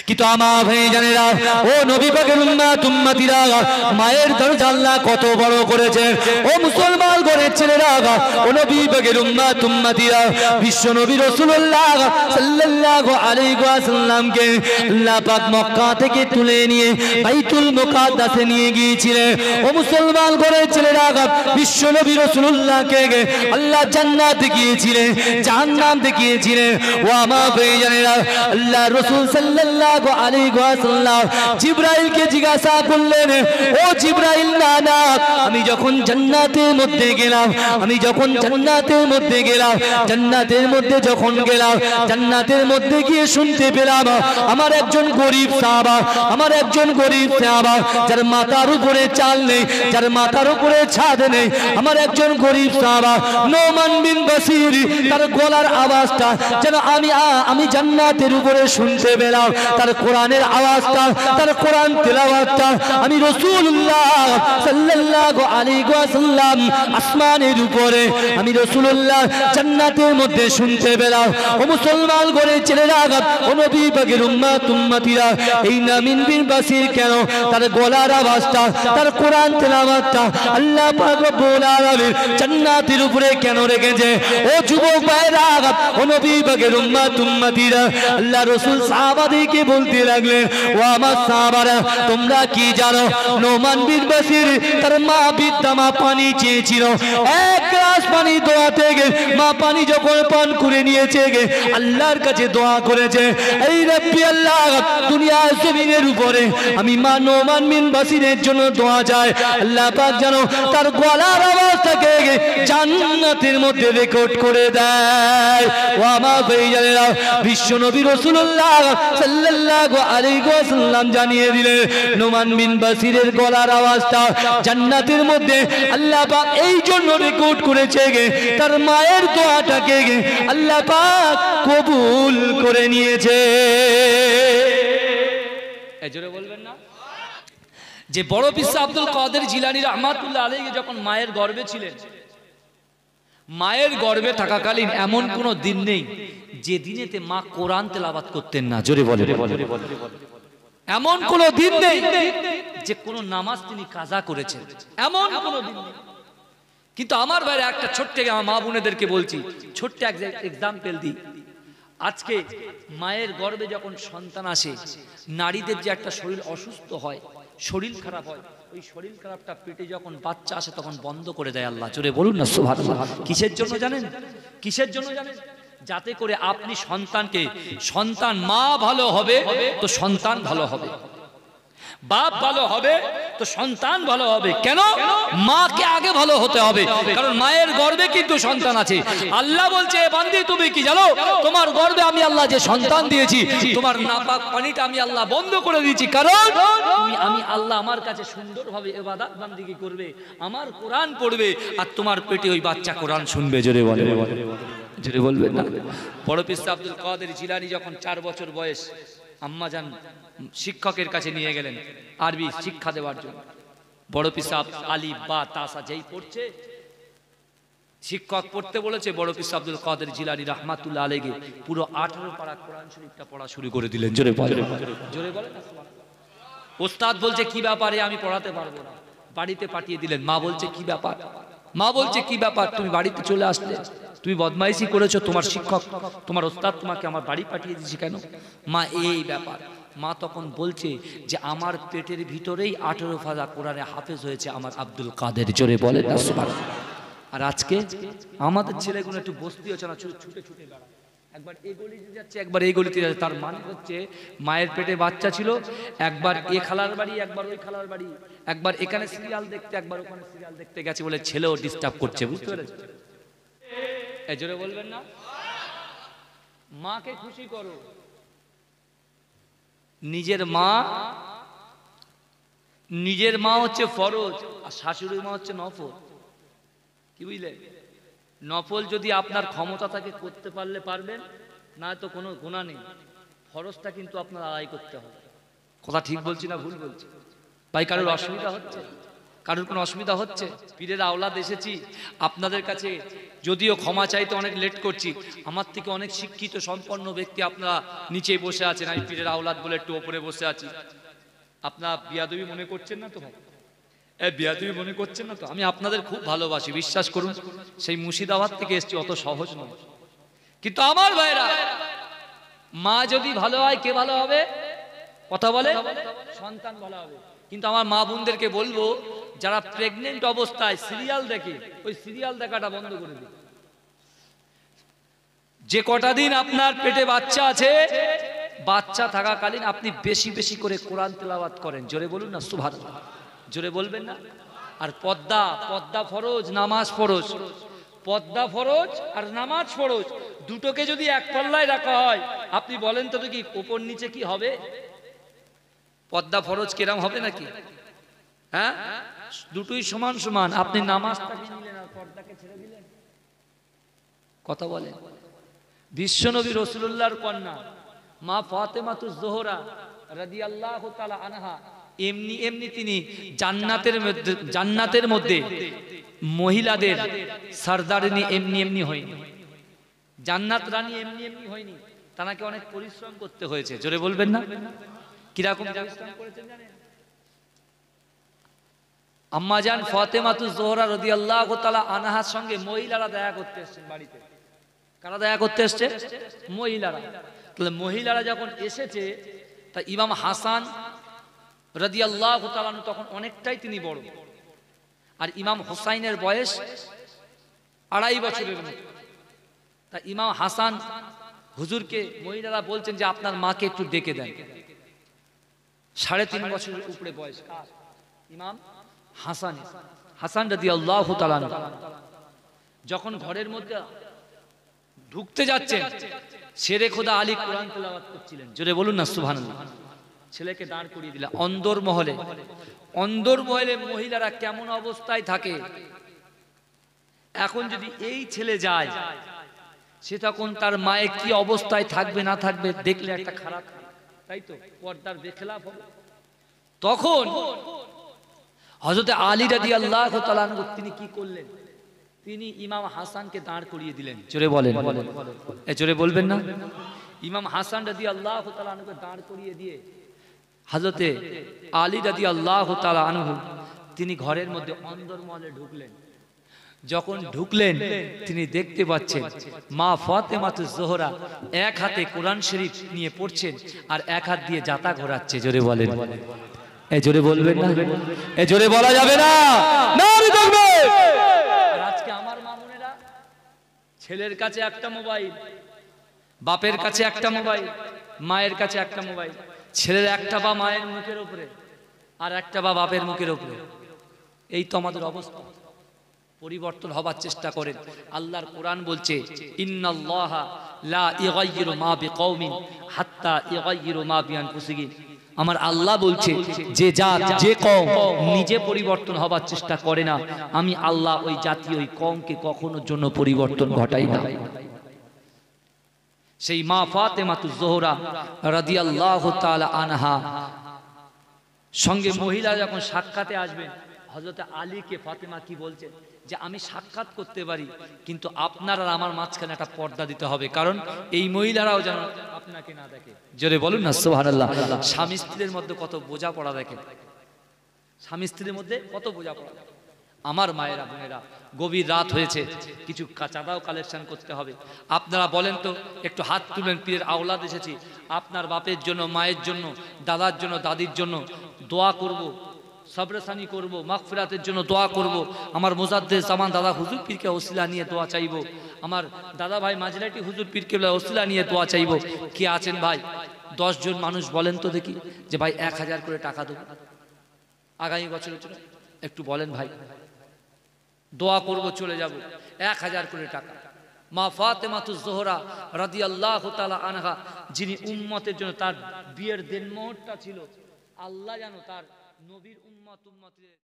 কিন্তু আমার ভাইজানেরা, ও নবী পাকের উম্মত উম্মতিরা, মায়ের দরজা আল্লাহ কত বড় করেছেন। ও মুসলমান ঘরের ছেলেরা, ও নবী পাকের উম্মত উম্মতিরা, বিশ্ব নবী রাসূলুল্লাহ সাল্লাল্লাহু আলাইহি ওয়াসাল্লামকে আল্লাহ পাক মক্কা থেকে তুলে নিয়ে বাইতুল মুকাদ্দাসে নিয়ে গিয়েছিলেন। ও মুসলমান ঘরের ছেলেরা, বিশ্ব নবী রাসূলুল্লাহকে আল্লাহ জান্নাত দেখিয়েছিলেন, জাহান্নাম দেখিয়েছিলেন। ও আমার ভাইজানেরা, আল্লাহ রাসূল সাল্লাল্লাহু আলাইহি ওয়াসাল্লাম জিবরাইলকে জিজ্ঞাসা করলেন, ও জিবরাইল না, আমি যখন জান্নাতের মধ্যে গেলাম, আমি যখন জান্নাতের মধ্যে গেলাম, জান্নাতের মধ্যে যখন গেলাম, জান্নাতের মধ্যে গিয়ে শুনতে পেলাম আমার একজন গরীব সাহাবা, আমার একজন গরীব সাহাবা যার মাথার উপরে চাল নেই, যার মাথার উপরে ছাদ নেই, আমার একজন গরীব সাহাবা নোমান বিন বাসির, তার গলার আওয়াজটা যেন আমি জান্নাতের উপরে শুনতে পেলাম, তার কোরআনের আওয়াজটা, তার কোরআন তেলাওয়াতটা আমি রাসূলুল্লাহ সাল্লাল্লাহু আলাইহি ওয়াসাল্লাম আসমানের উপরে, আমি রাসূলুল্লাহ জান্নাতের মধ্যে শুনতে পেলাম। ও মুসলমান ঘরের ছেলেরা, ও নবী পাকের উম্মত উম্মতিরা, এই নামিন বিন বাসির কেন তার গলার আওয়াজটা, তার কোরআন তেলাওয়াতটা আল্লাহ পাক রব্বুল আলামিন জান্নাতের উপরে কেন রেখেছে? ও যুবক ভাইরা, ও নবী পাকের উম্মত উম্মতিরা, আল্লাহ রাসূল সাহাবাদেরকে বলতে লাগলেন, ও আমার সাহাবারা, তোমরা কি জানো নোমান বিন বাসির তার মা বিদ্যা মা পানি চেয়েছিল, এক গ্লাস পানি দোয়াতে গে মা পানি যখন পান করে নিয়েছে গে আল্লাহর কাছে দোয়া করেছে, এই রব্বি আল্লাহ, দুনিয়া জমিনের উপরে আমি মা নোমান বিন বাসিরের জন্য দোয়া চাই, আল্লাহ পাক জানো তার গলার আওয়াজটাকে জান্নাতের মধ্যে রেকর্ড করে দেয়। ও আমার ভাইজানেরা, বিশ্ব নবী রাসূলুল্লাহ সাল্লাল্লাহু আলাইহি ওয়াসাল্লাম জানিয়ে দিলেন, নোমান বিন বাসিরের গলার আওয়াজটা জান্নাতের মধ্যে আল্লাহ পাক এই জন্য রেকর্ড করেছে গে তার মায়ের দোয়াটাকে আল্লাহ পাক কবুল করে নিয়েছে। এই জোরে বলবেন না যে বড় পীর আব্দুল কাদের জিলানী রাহমাতুল্লাহ আলাইহি যখন মায়ের গর্ভে ছিলেন, মায়ের গর্ভে থাকাকালীন এমন কোন দিন নেই যে দিনেতে মা কোরআন তেলাওয়াত করতেন না। জোরে বলে, এমন কোন দিন নেই যে কোন নামাজ তিনি কাজা করেছেন, এমন কোন দিন নেই। কিন্তু আমার ভাইরা, একটা ছোট্ট আমার মা বোনেদেরকে বলছি, ছোট্ট এক্সাম্পল দিই। আজকে মায়ের গর্ভে যখন সন্তান আসে, নারীদের যে একটা শরীর অসুস্থ হয়, শরীর খারাপ হয়, ওই শরীর খারাপটা পেটে যখন বাচ্চা আসে তখন বন্ধ করে দেয় আল্লাহ। জোরে বলুন না সুবহানাল্লাহ। কিসের জন্য জানেন? কিসের জন্য জানেন? যাতে করে আপনি সন্তান মা ভালো হবে তো সন্তান ভালো হবে, বাপ ভালো হবে তো সন্তান ভালো হবে। কেন? মাকে আগে ভালো হতে হবে, কারণ মায়ের গর্ভে কিন্তু সন্তান আছে। আল্লাহ বলছে, বান্দি তুমি কি জানো, তোমার গর্ভে আমি আল্লাহ যে সন্তান দিয়েছি, তোমার নাপাক পানিটা আমি আল্লাহ বন্ধ করে দিয়েছি, কারণ আমি আল্লাহ আমার কাছে সুন্দরভাবে ইবাদত বান্দিগি করবে, আমার কোরআন পড়বে, আর তোমার পেটে ওই বাচ্চা কোরআন শুনবে। জোরে বলে, জোরে বলবেন না। বড় পীর আব্দুল কাদের জিলানী যখন 4 বছর বয়স, আম্মাজান শিক্ষকের কাছে নিয়ে গেলেন আরবি শিক্ষা দেওয়ার জন্য। বড় পীর আলিফ বা তাসা যেই পড়ছে, শিক্ষক পড়তে বলেছে, বড় পীর আব্দুল কাদের জিলানী রাহমাতুল্লাহ আলাইহি পুরো 18 পারা কোরআন শরীফটা পড়া শুরু করে দিলেন। জোরে বলে, জোরে বলে না। ওস্তাদ বলছে কি ব্যাপারে, আমি পড়াতে পারবো না, বাড়িতে পাঠিয়ে দিলেন। মা বলছে কি ব্যাপার, মা বলছে কি ব্যাপার, তুমি বাড়িতে চলে আসলে, তুমি বদমাইশি করেছো, তোমার শিক্ষক তোমার ওস্তাদ তোমাকে আমার বাড়ি পাঠিয়ে দিয়েছে কেন? মা এই ব্যাপার। মা তখন বলছে যে আমার পেটের ভিতরেই 18 পারা কোরআনে হাফেজ হয়েছে আমার আব্দুল কাদের। জোরে বলে না সুবহানাল্লাহ। আর আজকে আমাদের ছেলেগুলো একটু বসতি হচ্ছে না, ছুটে ছুটে বেড়ায়, একবার এই গলিতে যাচ্ছে একবার এই গলিতে যাচ্ছে। তার মানে হচ্ছে মায়ের পেটে বাচ্চা ছিল, একবার এ খালার বাড়ি একবার ওই খালার বাড়ি, একবার এখানে সিরিয়াল দেখতে একবার ওখানে সিরিয়াল দেখতে গেছে বলে ছেলেও ডিস্টার্ব করছে। বুঝতে পেরেছ? এই জোরে বলবেন না। মাকে খুশি করো। নিজের মা হচ্ছে ফরজ, আর শাশুড়ি মা হচ্ছে নফল। কি বুঝলে? নফল যদি আপনার ক্ষমতা থাকে করতে পারলে পারবেন, না তো কোনো গুনাহ নেই। ফরজটা কিন্তু আপনার আদায় করতে হবে। কথা ঠিক বলছি না ভুল বলছি? ভাই কারোর অসুবিধা হচ্ছে? কারোর কোনো অসুবিধা হচ্ছে? পীরের আওলাদ এসেছি আপনাদের কাছে, যদিও ক্ষমা চাইতে অনেক লেট করছি, আমার থেকে অনেক শিক্ষিত সম্পন্ন ব্যক্তি আপনারা নিচে বসে আছেন, আমি পীরের আওলাদ বলে একটু ওপরে বসে আছি। আপনারা বিয়াদবি মনে করছেন না তো ভাই? বিয়াদবি মনে করছেন না তো? আমি আপনাদের খুব ভালোবাসি, বিশ্বাস করুন। সেই মুর্শিদাবাদ থেকে এসেছি, অত সহজ নয়। কিন্তু আমার ভাইরা, মা যদি ভালো হয়, কে ভালো হবে? কথা বলে, সন্তান ভালো হবে। কিন্তু আমার মা বোনদেরকে বলবো, যারা প্রেগনেন্ট অবস্থায় সিরিয়াল দেখে, ওই সিরিয়াল দেখাটা বন্ধ করে দিন। যে কটা দিন আপনার পেটে বাচ্চা আছে, বাচ্চা থাকাকালীন আপনি বেশি বেশি করে কোরআন তেলাওয়াত করেন। জোরে বলুন না সুবহানাল্লাহ। জোরে বলবেন না? আর পর্দা, পর্দা ফরজ, নামাজ ফরজ। পর্দা ফরজ আর নামাজ ফরজ, দুটোকে যদি এক পাল্লায় রাখা হয়, আপনি বলেন তো কি উপর নিচে কি হবে? পর্দা ফরজ কেরাম হবে নাকি? হ্যাঁ, দুটোই সমান সমান। আপনি নামাজটাকে নিলেন আর পর্দাকে ছেড়ে দিলেন। কথা বলেন। বিশ্বনবী রাসূলুল্লাহর কন্যা মা ফাতেমাতুজ জোহরা রাদিয়াল্লাহু তাআলা আনহা, এমনি এমনি তিনি জান্নাতের মধ্যে মহিলাদের সরদারিনী এমনি এমনি হয়নি। জান্নাত রানী এমনি এমনি হয়নি, তাকে অনেক পরিশ্রম করতে হয়েছে। জোরে বলবেন না? কিরকম পরিশ্রম করেছেন জানেন? আম্মাজান ফাতেমাতুজ জোহরা রাদিয়াল্লাহু তাআলা আনহার সঙ্গে মহিলারা দেখা করতে এসেছেন বাড়িতে। কারা দেখা করতে এসেছে? মহিলারা। তাহলে মহিলারা যখন এসেছে, তা ইমাম হাসান রাদিয়াল্লাহু তাআলা তখন অনেকটাই তিনি বড়, আর ইমাম হুসাইনের বয়স 2.5 বছরের মতো। তা ইমাম হাসান হুজুরকে মহিলারা বলছেন যে আপনার মাকে একটু ডেকে দেন। 3.5 বছরের উপরে বয়স ইমাম হাসান। হাসান রাদিয়াল্লাহু তাআলা যখন ঘরের মধ্যে ঢুকতে যাচ্ছেন, শেরে খোদা আলী কোরআন তেলাওয়াত করছিলেন। জোরে বলুন না সুবহানাল্লাহ। ছেলেকে দাঁড় করিয়ে দিলেন অন্দরমহলে। অন্দরমহলে মহিলারা কেমন অবস্থায় থাকে, এখন যদি এই ছেলে যায়, সে তখন তার মায়ের কি অবস্থায় থাকবে না থাকবে দেখলে একটা খারাপ, তাই তো? পর্দার বেখেলাফ হবে। তখন হযরত আলী রাদিয়াল্লাহু তাআলা তিনি কি করলেন? তিনি ইমাম হাসানকে দাঁড় করিয়ে দিলেন। জোরে বলেন, জোরে বলবেন না? ইমাম হাসান রাদিয়াল্লাহু তাআলা আনহুকে দাঁড় করিয়ে দিয়ে হযরতে আলী রাদিয়াল্লাহু তাআলা আনহু তিনি ঘরের মধ্যে অন্দরমহলে ঢুকলেন। যখন ঢুকলেন, তিনি দেখতে পাচ্ছেন মা ফাতেমাতুজ জোহরা এক হাতে কোরআন শরীফ নিয়ে পড়ছেন আর এক হাত দিয়ে জাতা ঘোরাচ্ছে। জোরে বলেন, জোরে বলবেন না? জোরে বলা যাবে না? নারে তাকবীর। আর আজকে আমার মামুনেরা, ছেলের কাছে একটা মোবাইল, বাপের কাছে একটা মোবাইল, মায়ের কাছে একটা মোবাইল। ছেলের একটা বা মায়ের মুখের উপরে, আর একটা বা বাপের মুখের উপরে। এই তো আমাদের অবস্থা। পরিবর্তন হবার চেষ্টা করেন। আল্লাহর কোরআন বলছে, ইন্নাল্লাহা লা ইগাইয়িরু মা বিকওমিন হাত্তা ইগাইয়িরু মা বিআনফুসিহিম। আমার আল্লাহ বলছে, যে জাত, যে কওম নিজে পরিবর্তন হবার চেষ্টা করে না, আমি আল্লাহ ওই জাতি, ওই কওমকে কখনো জন্য পরিবর্তন ঘটাই না। সেই মা ফাতেমাতুজ জোহরা রাদিয়াল্লাহু তাআলা আনহা সঙ্গে মহিলা যখন সাক্ষাতে আসবেন, হযরত আলীকে ফাতেমা কি বলছেন যে আমি সাক্ষাৎ করতে পারি, কিন্তু আপনার আর আমার মাঝখানে একটা পর্দা দিতে হবে, কারণ এই মহিলারাও যেন আপনাকে না দেখে। জোরে বলুন না সুবহানাল্লাহ। স্বামী স্ত্রীর মধ্যে কত বোঝাপড়া দেখে, স্বামী স্ত্রীর মধ্যে কত বোঝাপড়া। আমার মায়েরা বোনেরা, গভীর রাত হয়েছে, কিছু চাঁদাও কালেকশন করতে হবে। আপনারা বলেন তো, একটু হাত তুলেন। পীরের আওলাদ এসেছি, আপনার বাপের জন্য, মায়ের জন্য, দাদার জন্য, দাদির জন্য দোয়া করব, সবরেসানি করব, মাগফিরাতের জন্য দোয়া করব। আমার মুজাদ্দেদ জামান দাদা হুজুর পীরকে ওসিলা নিয়ে দোয়া চাইব। আমার দাদা ভাই মাঝলাটি হুজুর পীরকে ওসিলা নিয়ে দোয়া চাইব। কে আছেন ভাই? 10 জন মানুষ বলেন তো দেখি, যে ভাই 1000 করে টাকা দেবো আগামী বছরের জন্য। একটু বলেন ভাই, দোয়া করব, চলে যাব। 1000 করে টাকা। মা ফাতেমাতুজ জোহরা রাদিয়াল্লাহু তাআলা আনহা, যিনি উম্মতের জন্য, তার বিয়ের দিনমোহরটা ছিল, আল্লাহ জানো তার নবীর উম্মত